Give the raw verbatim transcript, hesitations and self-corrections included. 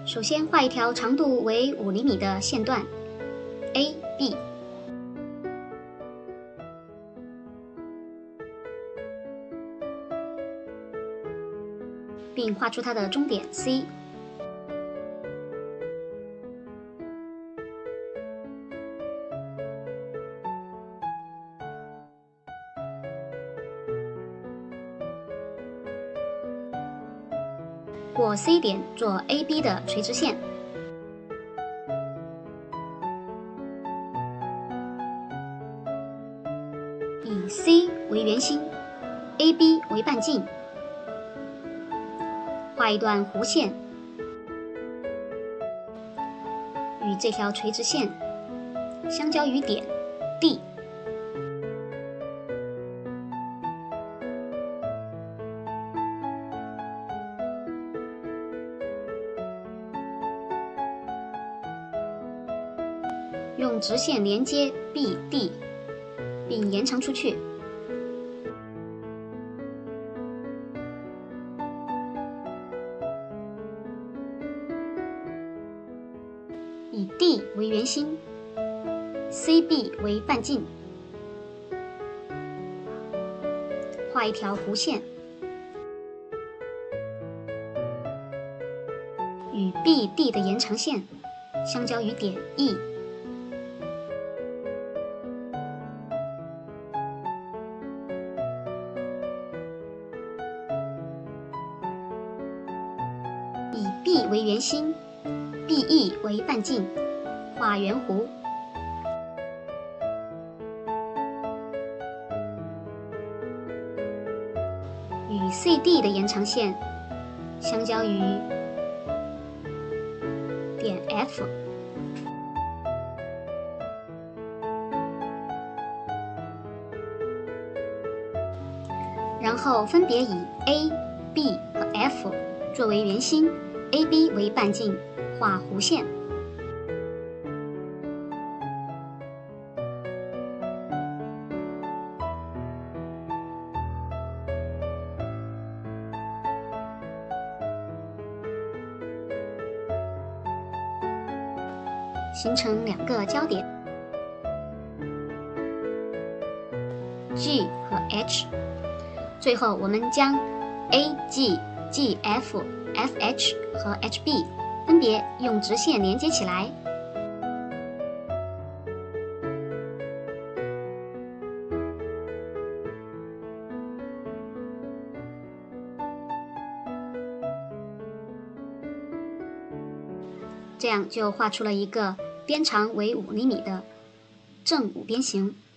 首先画一条长度为五厘米的线段 A B， 并画出它的终点 C。过 C 点做 A B 的垂直线，以 C 为圆心 ，A B 为半径，画一段弧线，与这条垂直线相交于点 D。用直线连接 B、D， 并延长出去。以 D 为圆心 ，C B 为半径，画一条弧线，与 B D 的延长线相交于点 E。以 B 为圆心 ，B E 为半径，画圆弧，与 C D 的延长线相交于点 F。然后分别以 A、B 和 F 作为圆心 ，A B 为半径，画弧线。形成两个交点 G 和 H。最后，我们将 A G、G F、F H 和 H B 分别用直线连接起来。这样就画出了一个边长为五厘米的正五边形。